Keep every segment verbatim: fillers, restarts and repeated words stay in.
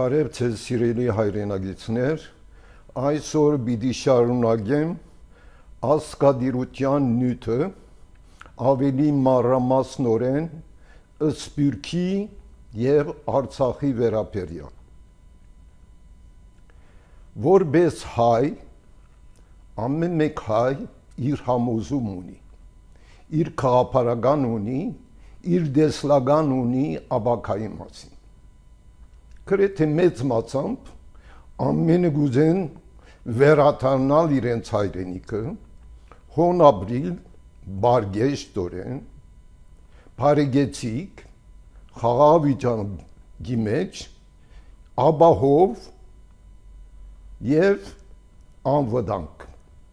Բարև ձեզ սիրելի հայրենագիտներ, այսօր պիտի շարունակեմ ազգադիրության նյութը ավելի մանրամասնորեն Սփյուռքի և Արցախի վերաբերյալ։ Որպես հայ, ամեն մեկ հայ իր համոզում ունի, իր քաղաքական ունի, իր տեսլական ունի ապագայի մասին։ Գրեթե մեծ մասամբ ամենը գուզեն վերադառնալ իրենց հայրենիքը, հոնապրիլ, բարգեշտորեն, բարեգեցիկ, խաղաղավիճակի մեջ, ապահով և անվտանգ։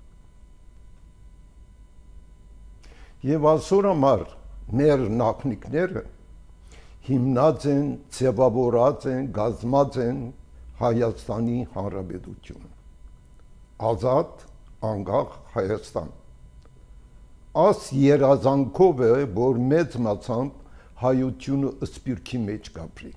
Եվ այսօր համար մեր նախնիքները հիմնած են, ձևավորած են, կազմած են Հայաստանի Հանրապետություն, ազատ, անկախ Հայաստան։ Այս երազանքով է, որ մեծ մասամբ հայությունը Սփյուռքի մեջ կապրի։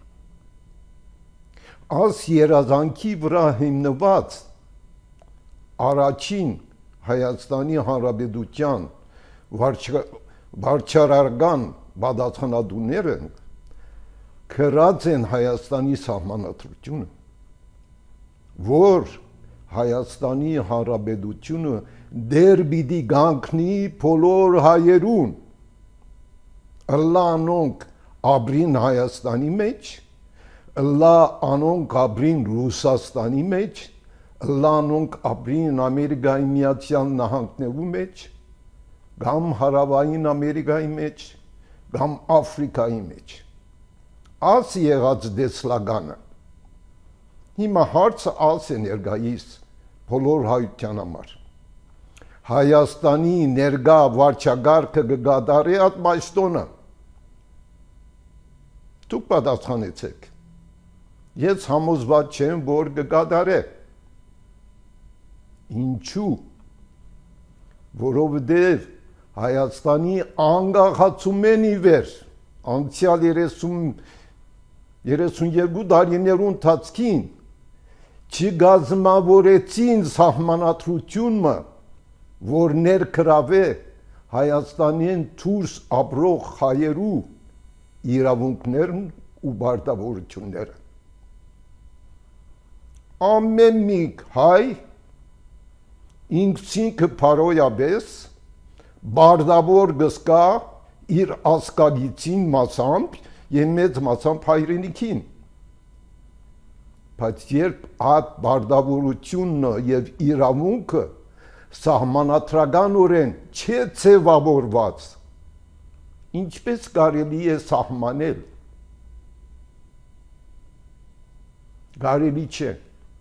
Այս երազանքի վրա հիմնված առաջին Հայաստանի Հանրապետության վարչարարական պատասխանատուները գրած են Հայաստանի սահմանադրությունը, որ Հայաստանի Հանրապետությունը դեռ պիտի կանգնի բոլոր հայերուն, ըլլա անոնք ապրին Հայաստանի մեջ, ըլլա անոնք ապրին Ռուսաստանի մեջ, ըլլա անոնք ապրին Ամերիկայի Միացյալ Նահանգներու մեջ, կամ Հարավային Ամերիկայի մեջ, կամ Աֆրիկայի մեջ։ Այս եղած դեսլագանը հիմա հարցը այս է ներկայիս բոլոր հայության համար։ Հայաստանի ներկա վարչակարգը կկատարի այդ պաշտոնը։ Դուք պատասխանեցեք։ Ես համոզված չեմ, որ կկատարե։ Ինչու՞։ Որովհետև Հայաստանի անկախացումեն ի վեր անցյալ երեսունյոթ տարիներու ընթացքին չգազմավորեցին սահմանադրությունը, որ ներգրավե Հայաստանին դուրս ապրող հայերու իրավունքներն ու պարտավորությունները։ Ամեն մի հայ ինքնինքը փարոյաբես բարտավոր գսկա իր ազգագիծին մասամբ և մեծ մասամբ հայրենիքին, բայց երբ այդ բարտավորությունը և իրավունքը սահմանադրականորեն չէ ձևավորված, ինչպես կարելի է սահմանել։ Կարելի չէ։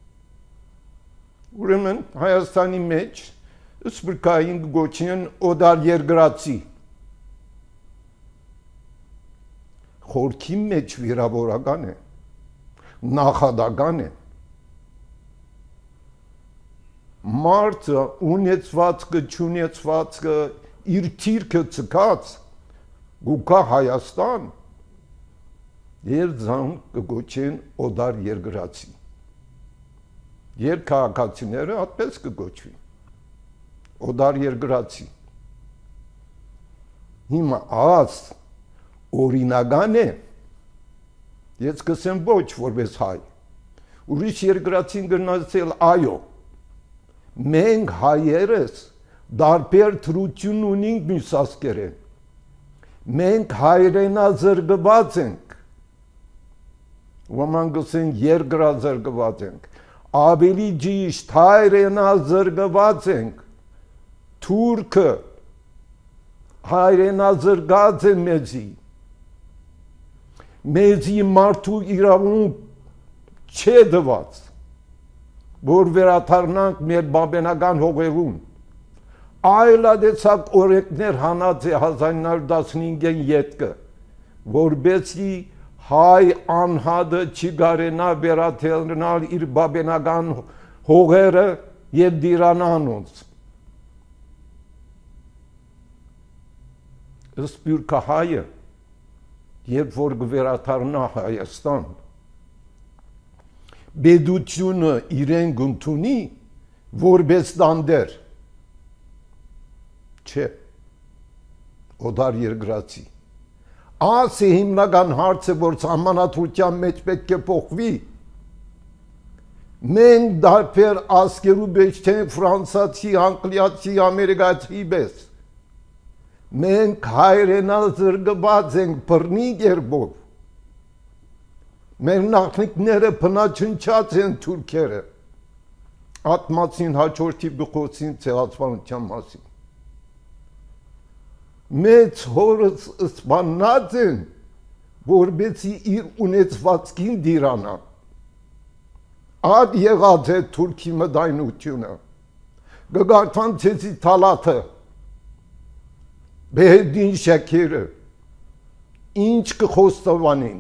Ուրեմն Հայաստանի մեջ Սփյուռքային կոչեն օտարերկրացի։ Խորքի մեջ վիրավորական է, նախադական է։ Մարդը ունեցվածքը, չունեցվածքը, իր թիրքը ցկած գուկա Հայաստան և զան կգոչեն օտարերկրացի։ Երկքաղաքացիները այդպես կգոչվի, օտարերկրացի։ Հիմա այս օրինական է, ես կսեմ ոչ որպես հայ, ուրիշ երկրացին գնացել այո, մենք հայերս դարբեր թրություն ունինք մյուս ազգերեն, մենք հայրենազրկված ենք, ոմանք կսեն երկրազրկված ենք, ավելի ճիշտ հայրենազրկված ենք, թուրքը հայրենազրկած է մեզի, մեզի մարդու իրավունք չէ դված, որ վերադառնանք մեր բաբենական հողերուն, այլադեցակ օրենքներ հանած է հազար ինը հարյուր տասնհինգին ետքը, որբեսի հայ անհատը չի կարենա վերադառնալ իր բաբենական հողերը և դիրանա անոնց։ Սփյուռքահայը երբ որ կվերադառնա Հայաստան, բեդությունը իրեն գունթունի որպես դանդեր չէ օդար երկրացի ասի հիմնական հարցը որ սահմանադրության մեջ պետք է փոխվի մենք դարբեր ասկերու մեջ թե ֆրանսացի անգլիացի ամերիկացի պես մենք հայրենալ զրկված ենք բռնի գերբով մեր նախնիկները բնաչնչած են թուրքերը ատմացին հաջորդի բխոցին ցեղասպանության մասին մեծ հորս սպանած են որբեցի իր ունեցվածքին դիրանա اد եղած է թուրքի մդայնությունը գգարթան ցեցի թալաթը բեհդին շաքերը ինչ կխոստովանին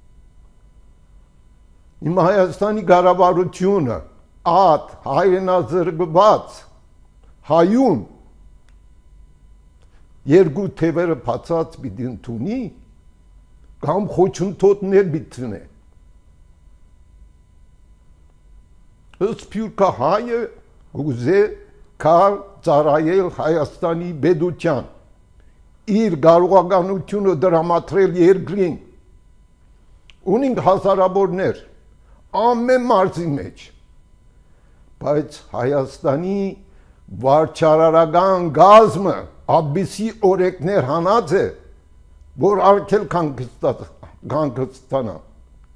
իմ Հայաստանի ղարաբարությունը ад հայրենազրկված հայուն երկու թևերը բացած պիտի ընդունի կամ խոչընդոտներ պիտի Սփյուռքը հայը գուզե կար ծառայել Հայաստանի բեդության իր կարողականությունը դրամատրել երկրին ունին հազարավորներ ամեն մարզի մեջ բայց Հայաստանի վարչարարական գազմը աբիսի օրեկներ հանած է որ արկել կանգստանա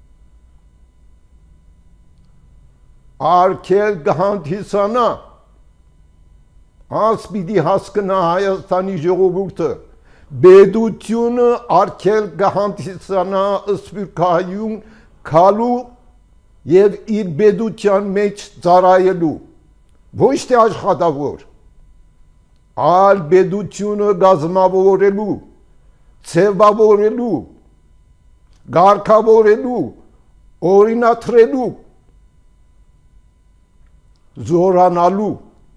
արկել գհանդիսանա ասպիդի հասկնա Հայաստանի ժողովուրդը բեդությունը արկել գհանդիսանա սփյուռքահայուն քալու եւ իր բեդության մեջ ծառայելու ոչ թե աշխատավոր այլ բեդությունը գազմավորելու ցևավորելու գարկավորելու օրինատրելու զորանալու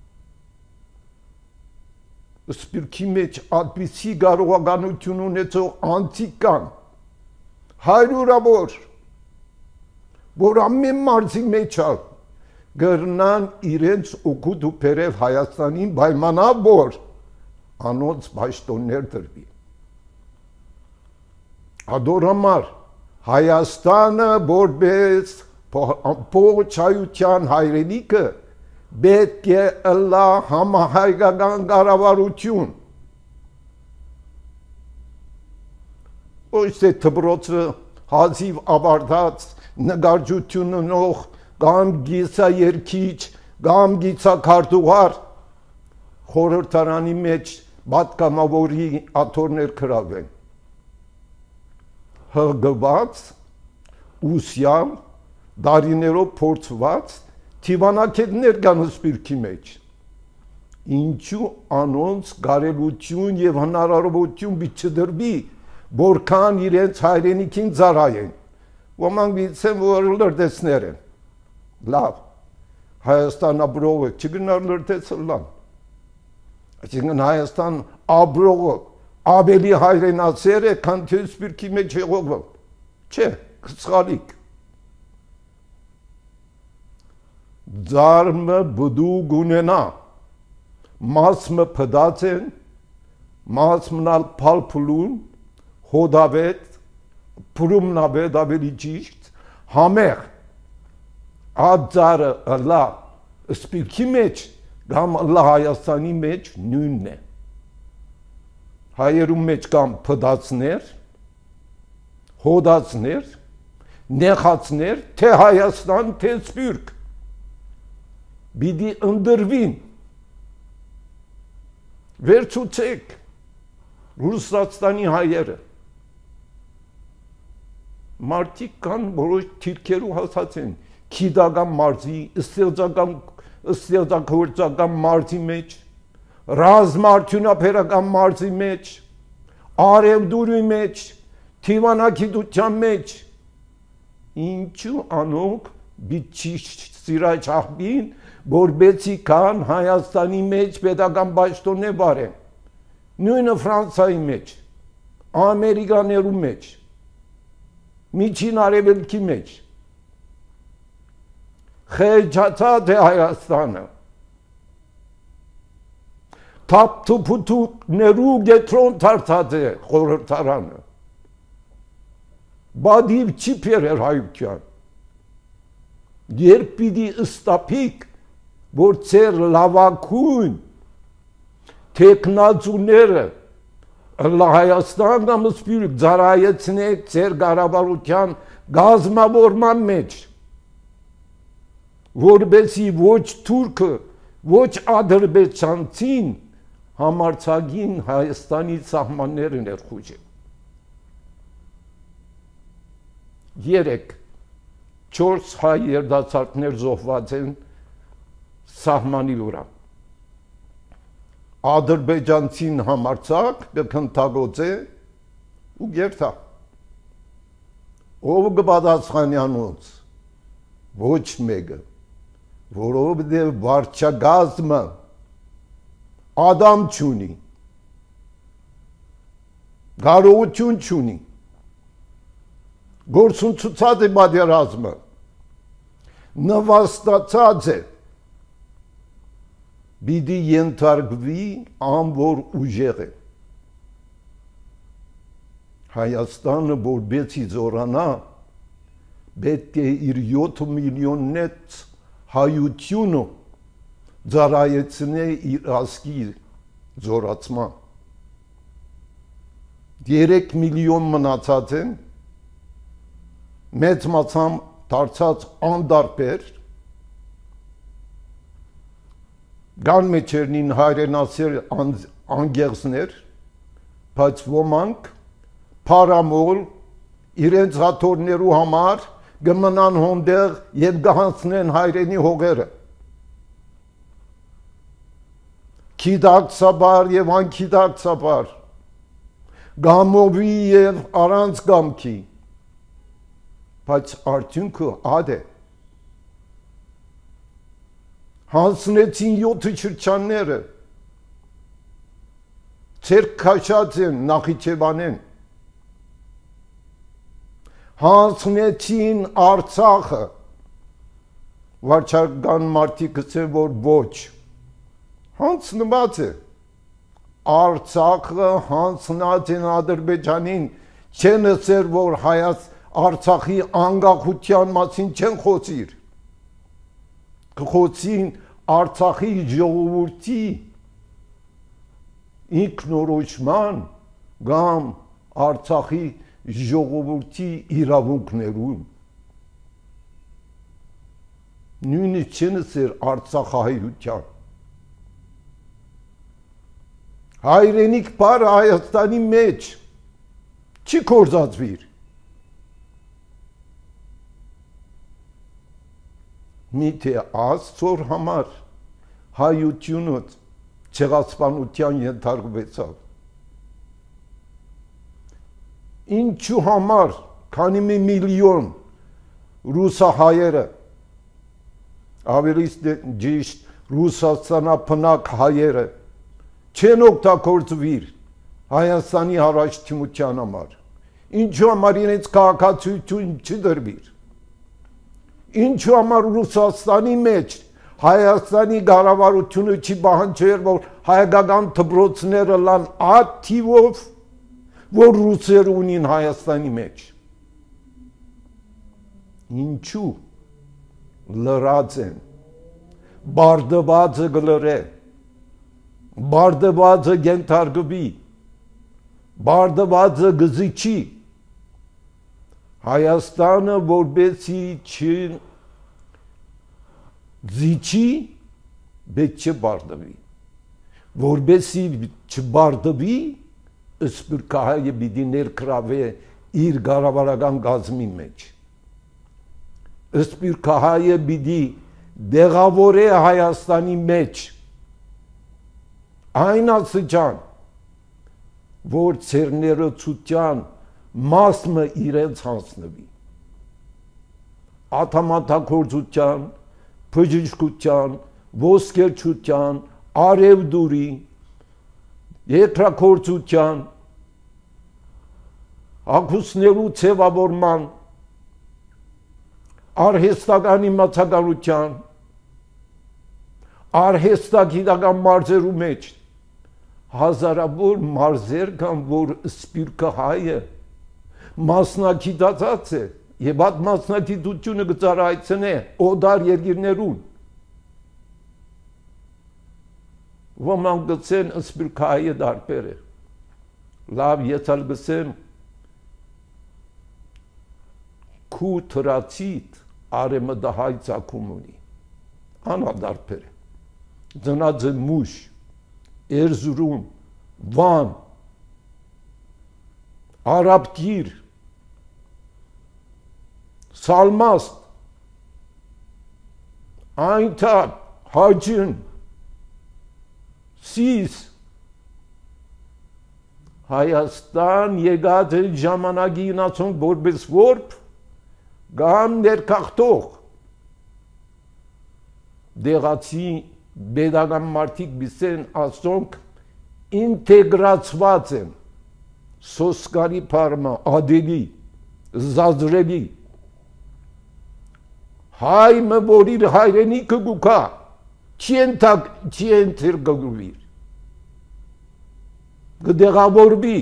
սպիրկի մեջ ադպիսի կարողականություն ունեցող անցիկ կան հայրուրավոր որ ամեն մարզի մեջ ալ գրնան իրենց օգուտ ու պերև Հայաստանին պայմանավ որ անոնց պաշտոններ դրվի ադորամար Հայաստանը որպես փոխչայության հայրենիքը պետք է ըլլա համահայկական կառավարություն ոչ թե դպրոցը հազիվ ավարտած նկարչություն ունող կամ գիսաերքիչ կամ գիծակարտուղար խորհրդարանի մեջ պատգամավորի աթոռներ գրավեն հղկված ուսյալ դարիներով փորձված թիվանակետներ կան սպիրկի մեջ ինչու անոնց կարելություն եւ հնարավորություն չդրվի որքան իրենց հայրենիքին ծառայեն ոմանք գիտեն որ լրտեսներ են լավ Հայաստան ապրողը չգնար լրտեսլան այսինքն Հայաստան ապրողը ավելի հայրենացեր է քան թե սպիրկի մեջ եղողը չէ սխալիկ Ձարմը բդու գունենա, մասմը պդած են, մասմնալ պալպլուն, հոդավետ, պրումնավետ ավելի ճիշտ, համեղ, ատ ձարը ըլլա սպիրկի մեջ, կամ ըլլա Հայաստանի մեջ նույնն է։ Հայերում մեջ կամ պդածներ, հոդածներ, նեխածներ, թե Հայաստան, թե սպիրկ, Բիդի ընդրվին, վերցուցեք Ռուսաստանի հայերը, մարդիկ կան, որոշ թիրքերու հասած են, քիդական մարզի, ստեղծագործական մարզի մեջ, ռազմարդյունաբերական մարզի մեջ, արևդուրի մեջ, թիվանակիտության մեջ, ինչու անոնք բիչի սիրայ չախբին, որբեցի կան Հայաստանի մեջ պետական պաշտոններ բարեն, նույնը Ֆրանսայի մեջ, Ամերիկաներու մեջ, միջին արևելքի մեջ, խեհճացած է Հայաստանը։ Թափթփուտուկներու գետրոն դարձած է խորհրդարանը։ Բադիվ չի փերեր հայության։ Երբ պիտի ըստափիկ, որ ծեր լավակույն թեկնածուները Հայաստան կամ սպիրտ ծառայեցնեք ծեր կառավարության գազմավորման մեջ, որբեսի ոչ թուրքը, ոչ ադրբեջանցին համարցագին Հայաստանի սահմանները ներխուժեն։ Երեք, չորս հայ երդացարդներ զոհված են սահմանի վրա։ Ադրբեջանցին համարցակ կքնթագոծե ու գերթա։ Ով կպատասխանյանոց, ոչ մեկը, որովհետև վարչագազմը ադամ չունի, կարողություն չունի, գործունեացած է պատերազմը, նվաստացած է, պիտի ենթարկվի անոր ուժեղը։ Հայաստանը որբեցի զորանա, պետք է իր յոթ միլիոննեց հայությունը ծառայեցնե իր ազգի զորացման։ Երեք միլիոն մնացած են, մեծ մասամբ դարձած անդարբեր, կան մեջերնին հայրենասեր անգեղձներ, բայց ոմանք փարամոլ իրենց հաթորներու համար կմնան հոնդեղ եւ կհանցնեն հայրենի հողերը։ Գիտակցաբար եւ անկիտակցաբար, գամովի եւ առանց գամքի, բայց արդյունքը ադե։ Հանցնեցին յոթ շրջանները, ցերկ քաշած են Նախիջևանեն, հանցնեցին Արցախը, վարչական մարդիկ գցեն, որ ոչ, հանցնված է, Արցախը հանցնած են Ադրբեջանին, չեն ասեր, որ Հայաց Արցախի անկախության մասին չեն խոսիր, կխոսին Արցախի ժողովրդի ինքնորոշման կամ Արցախի ժողովրդի իրավունքներուն։ Նույնիսկ չեն ասեր արցախահայության։ Հայրենիք բառը Հայաստանի մեջ չի կործածվիր։ Միթե Աստծոր համար հայությունը ցեղասպանության ենթարկվեցավ։ Ինչու համար, քանի մի միլիոն ռուսահայերը, ավելի ճիշտ ռուսաստանապնակ հայերը, չեն օգտագործվիր Հայաստանի հարաշտության համար, ինչու համար իրենց քաղաքացիություն չդրվիր, ինչու համար Ռուսաստանի մեջ Հայաստանի կառավարությունը չի պահանջեր, որ հայկական դպրոցները լան այդ թիվով, որ ռուսերը ունին Հայաստանի մեջ։ Ինչու լրած են, բարդվածը գլրե, բարդվածը գենթարգվի, բարդվածը գզիչի, Հայաստանը որբեսի չի զիչի, պետք չէ բարդվի, որբեսի չբարդվի, սպիրկահայը պիտի ներկրավե իր կառավարական կազմի մեջ, սպիրկահայը պիտի դեղավորե Հայաստանի մեջ, այն ասջան, որ ցերներոցության մասը իրենց հանձնվի, աթամատակորձության, բժշկության, ոսկերչության, արևդուրի, երկրագործության, ակուսներու ցևավորման, արհեստական իմացականության, արհեստագիտական մարզերու մեջ հազարավոր մարզեր կան, որ սպիրկը հայը մասնագիտացած է եւ այդ մասնագիտությունը կծառայցնե օդար երկիրներուն։ Ոմանք գցեն սպիրկը հայը դարբեր է, լավ եթալ գցեն քու թրացիտ արեմը դահայ ծակում ունի, անա դարբեր է, ծնած է մուշ, Էրզուրում, Վան, Արաբկիր, Սալմաստ, այնտեղ Հաջին, Սիս, Հայաստան եկած է ժամանակի ինացոնք որպես որբ կամ ներքախտող դեղացի բեդական մարդիկ բիսեն ասոնք ինտեգրացված են սոսկարի պարմա, ադելի, զազրելի հայմը որ իր հայրենիքը գուկա չի ենթեր գգրվիր գդեղավորվի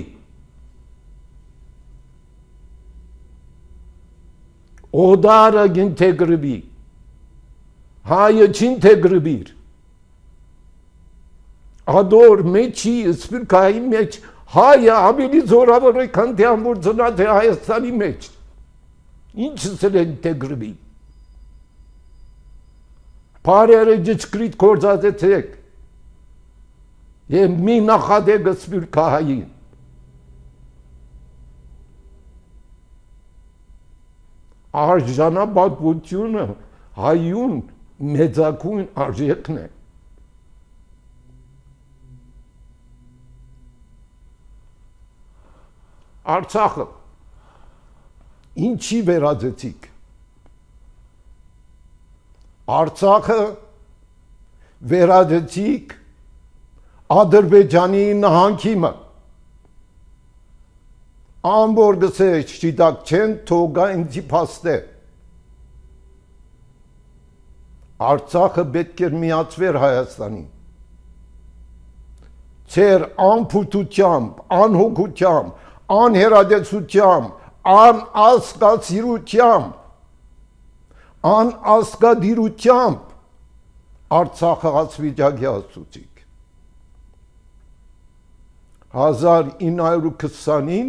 օդարը գինտեգրվի հայը չինտեգրվիր ադոր մեջի սպիրկայի մեջ հայը ավելի զորավոր է քան թե ամբոր ծնած է Հայաստանի մեջ ինչս էլ ինտեգրվի Պարերը ջճկրիտ կործածեցեք և մի նախադեգ սպիրկահային արժանապատվությունը հայուն մեծակույն արժեքն է Արցախը ինչի վերածեցիք Արցախը վերածեցիք Ադրբեջանի նահանգիմը ամբոր գսե շիտակ չեն թողա ինձի փաստե Արցախը պետք էր միացվեր Հայաստանին Ձեր անփութությամբ, անհոգությամբ, անհերադեցությամբ, անազգացիրությամբ անազգադիրությամբ Արցախը հացվիճակի ասուցիք հազար ինը հարյուր քսանին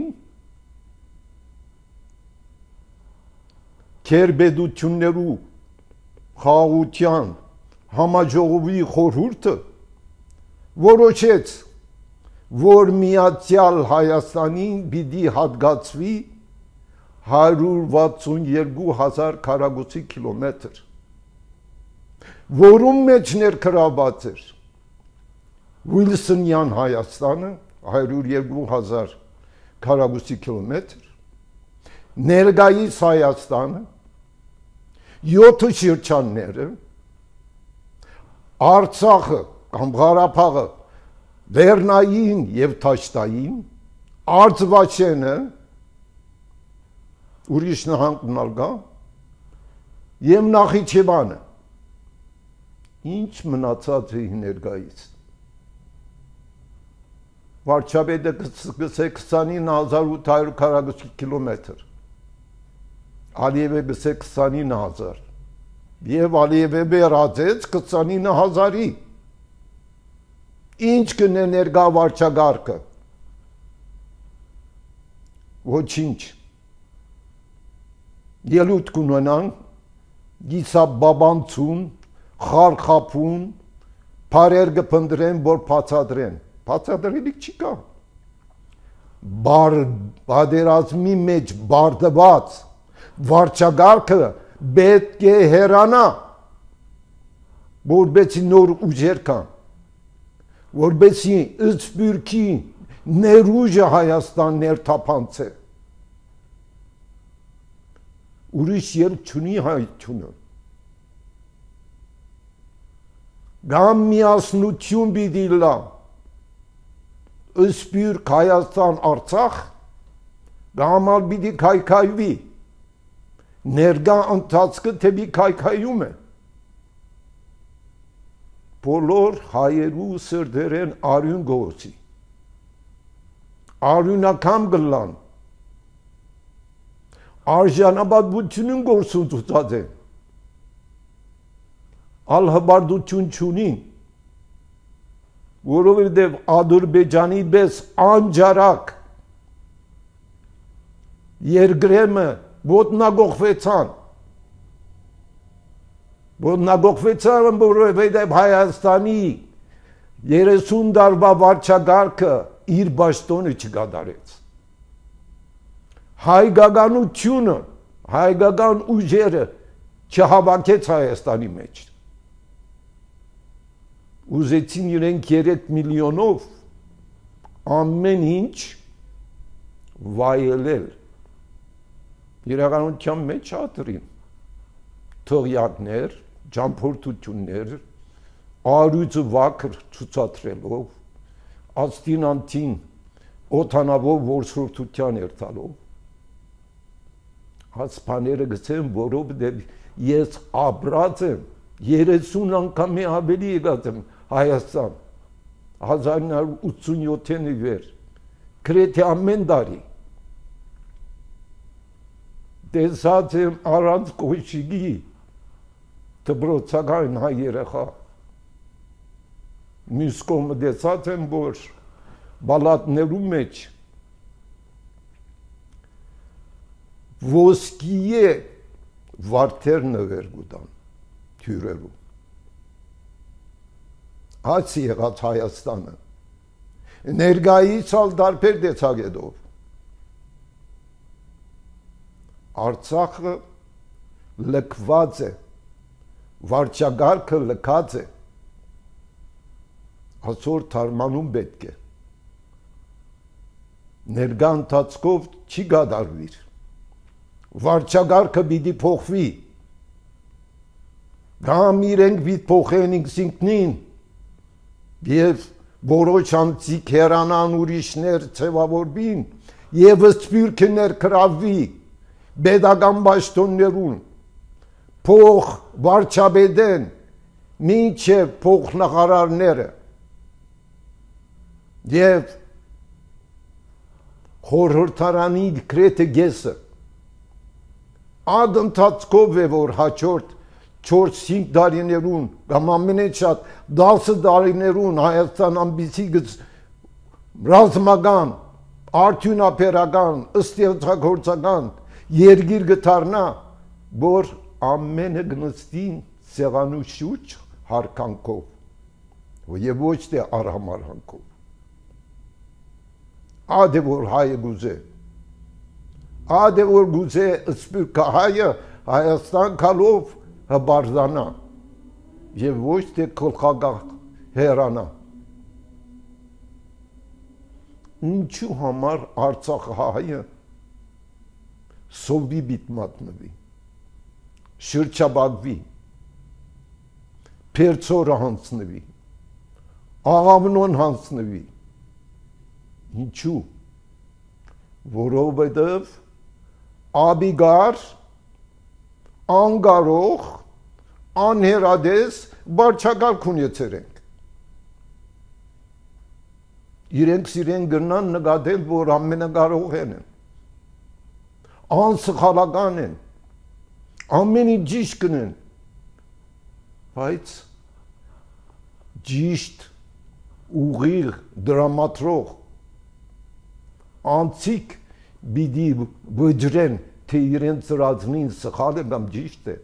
կերբեդություններու խաղաղության համաժողովի խորհուրդը որոշեց որ միացյալ Հայաստանին պիտի հատկացվի հարյուր վաթսուն երկու հազար քառակուսի կիլոմետր որում մեջ ներգրավված էր Վիլսոնյան Հայաստանը հարյուր երկու հազար քառակուսի կիլոմետր ներկայիս Հայաստանը յոթ շրջանները Արցախը կամ Ղարաբաղը Վերնային և Թաշտային Արցվաշենը ուրիշ նահանգ նալգա և Նախիջևանը ինչ մնացած է ներկայիս վարչապետը գսե քսանինը հազար ութ հարյուր քառակուսի կիլոմետր Ալիևը գսե քսանինը հազար և Ալիևը վերածեց քսանինը հազարի ինչ կնե ներկա վարչագարկը ոչինչ ելույթ կունենան գիսաբաբանցուն խարխափուն բարեր կփնտրեն որ բացատրեն բացատրելիք չի կա պատերազմի մեջ բարդված վարչագարկը պետք է հեռանա որպեսզի նոր ուժեր կան որպեսզի ըսպյուրքի ներուժը Հայաստան ներթափանցե ուրիշ ելք չունի հայությունը գամ միասնություն պիտի լա ըսպյուրք Հայաստան Արցախ գամալ պիտի քայքայվի Ներկա ընթացքը թեպի քայքայում է։ Բոլոր հայերու սրդերեն արյուն գործի։ Արյունական գլան։ Արժանապատվությունն գործում ցուցած են։ Ալհբարդություն չունին, որովհետև Ադրբեջանի պես անջարակ երկրեմը ոտնագողվեցան, ոտնագողվեցան, որովհետև Հայաստանի երեսուն տարվա վարչագարքը իր պաշտոնը չկատարեց։ Հայկականությունը, հայկական ուժերը չհավաքեց Հայաստանի մեջ։ Ուզեցին իրենք երեք միլիոնով ամեն ինչ վայելել։ Իրականության մեջ հատրին թողյակներ, ճամփորդություններ, արույցը վակր ցուցադրելով, աստինանտին օթանավով որսորդության երթալով։ Հասպաները գցեն, որովհետև ես ապրած եմ, երեսուն անգամի ավելի եկած եմ Հայաստան, հազար նոր ութսունյոթին ի վեր, գրեթե ամեն տարի։ Տեսած եմ առանց կոշիկի դպրոցական հայ երեխա։ Մյուս կողմը տեսած եմ, որ բալատներու մեջ ոսկիե վարդեր նվեր գուտան հյուրերու։ Այս եղած Հայաստանը, ներկայից ալ դարբեր դեցագետով, Արցախը լքված է, վարչագարքը լքած է, այսօր թարմանում պետք է, ներկա ընթացքով չի կատարվիր, վարչագարքը պիտի փոխվի, կամ իրենք պիտի փոխեն ինքնին, և որոշ անձիկ հերանան ուրիշներ ձևավորվին, և սպյուրքը ներկրավվի պետական պաշտոններուն, փող վարչապետեն, մինչև փոխնախարարները և խորհրդարանի գրեթե կեսը այդ ընթացքով է, որ հաջորդ չորս-հինգ տարիներուն կամ ամենաշատ դասը տարիներուն Հայաստան ամբիցի ռազմական, արդյունաբերական, ստեղծագործական երկիր գտարնա, որ ամենը գնստին սեղանու շուրջ հարկանքով և ոչ թե արհամարհանքով։ Ադե որ հայը գուզե, ադե որ գուզե սպյուրքը հայը Հայաստան կալով հբարձանա և ոչ թե կլխագաղ հերանա։ Ինչու համար Արցախ հայը սովի բիտ մատնվի, շրջաբակվի, պերցորը հանցնվի, աղավնոն հանցնվի, ինչու, որովհետև աբիգար, անգարող, անհերադես վարչակարգ ունեցել ենք։ Իրենք սիրեն գրնան նկատել, որ ամենակարող են են, անսխալական են, ամեն ինչ ճիշտ կնեն, բայց ճիշտ, ուղիղ, դրամատրող, անցիկ պիտի վճրեն, թե իրենց ծրածնին սխալ է կամ ճիշտ է։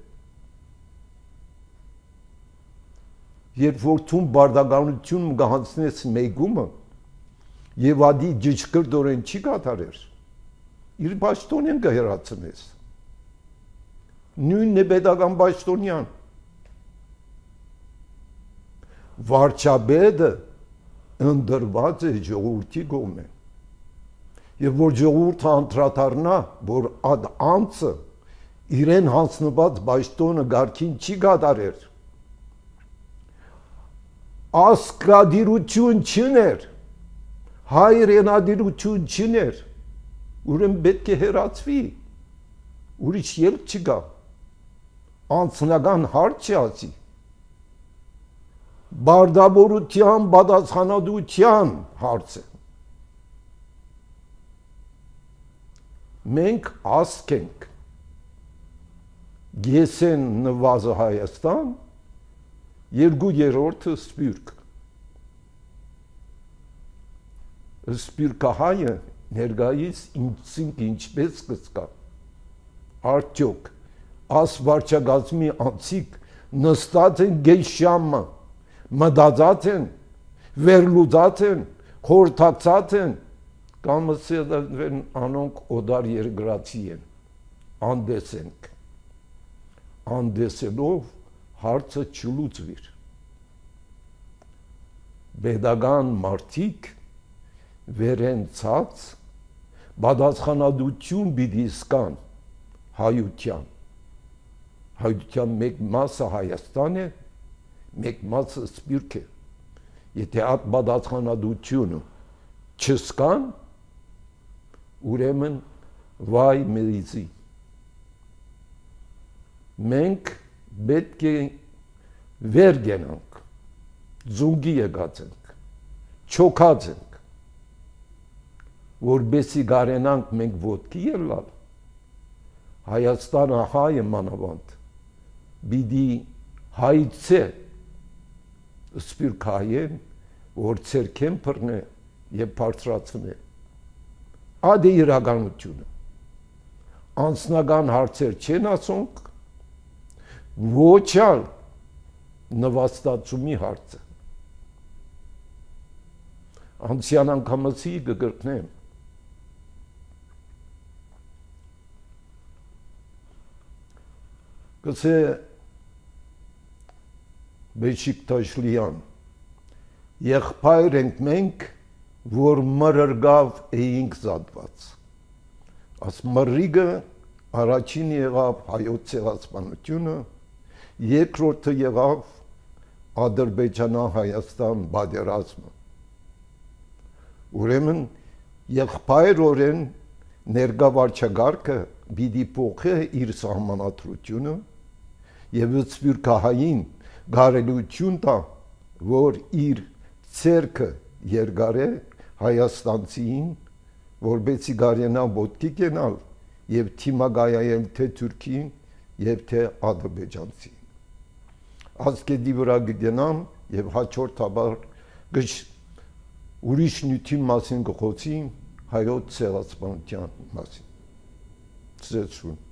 Երբ որ թուն բարդականություն գահանցնես մեգումը և ադի ջիջկրդորեն չի կատարեր, իր պաշտոնին կհերացնես։ Նույնն է պետական պաշտոնյան։ Վարչապետը ընդրված է ժողովրդի կողմէ։ Եվ որ ժողովուրդը անդրադառնա, որ այդ անձը իրեն հանձնված պաշտոնը կարգին չի կատարեր, ասկադիրություն չներ, հայրենադիրություն չներ, ուրեմն պետք է հեռացվի։ ուրիշ ելք չկա, անձնական հարց չի ասի, բարդավորության պատասխանատվության հարց է։ Մենք ասք ենք, գեսեն նվազը Հայաստան, երկու երորդը սպյուրք։ Սպյուրքահայը ներգայիս ինքսինք ինչպես կսկա, արդյոք, աս վարչագազմի անցիկ նստած են գեյ շամը, մդածած են, վերլուծած են, խորթակցած են, կամ ասեն անոնք օդար երգրացի են, անդեսենք, անդեսելով հարցը չլուծվիր, բեդական մարդիկ վերեն ցած, բադասխանադություն բիդի սկան հայության, հայության մեկ մասը Հայաստան է, մեկ մասը սպյուրք է, եթե այդ բադասխանադությունը չսկան, ուրեմն վայ մեզի։ Մենք պետք է վեր գնանք, զունգի եկած ենք, չոքած ենք, որբեսի գարենանք մենք ոտքի ելալ, Հայաստանը հայ է մանավանդ, բիդի հայցե սպյուրք հայեն, որ ցերքեն բռնե եւ բարձրացնե։ Ադե իրականությունը։ Անձնական հարցեր չեն ասոնք, ոչալ նվաստացումի հարցը։ Անցյան անգամացի կգրկնեմ։ Կսե Բեշիկտաշլյան, եղբայր ենք մենք, որ մրրգավ էինք զատված։ Աս մրրիգը առաջին եղավ հայոց ցեղասպանությունը, երկրորդը եղավ Ադրբեջանա-Հայաստան պատերազմը։ Ուրեմն եղբայրորեն ներկա վարչագահը պիտի փոխի իր սահմանադրությունը եւ սպյուրքահային գարելություն տա, որ իր ցերկը երգարե Հայաստանցին, որբեցի գարենա ոտքի կենալ եւ թիմագայել թե Թուրքին եւ թե Ադրբեջանցին։ Ասկեդի վրա գնամ եւ հաջորդաբար գշ ուրիշ նյութի մասին գխոցին հայոց ցեղասպանության մասին։ Ցեցուն